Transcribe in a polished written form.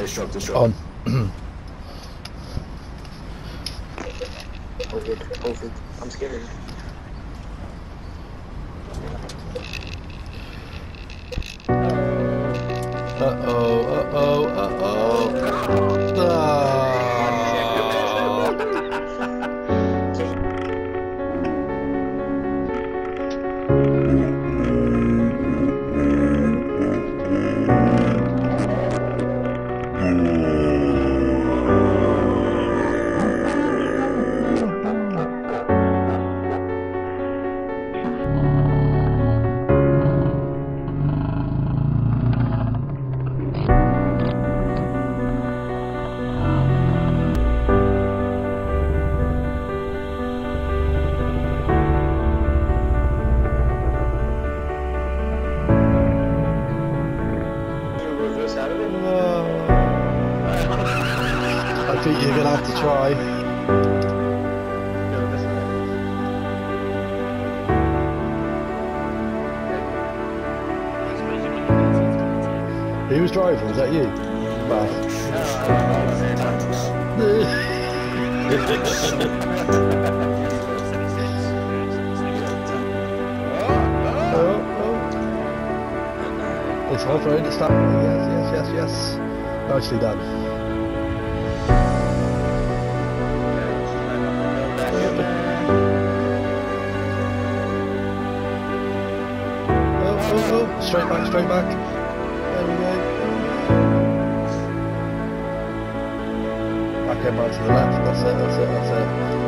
this truck. On. Over. I'm scared. I think you're gonna have to try. Who was driving? Was that you? Bad. It's hard for him to stop. Yes. Nicely done. Oh, straight back. There we go. Back to the left, that's it.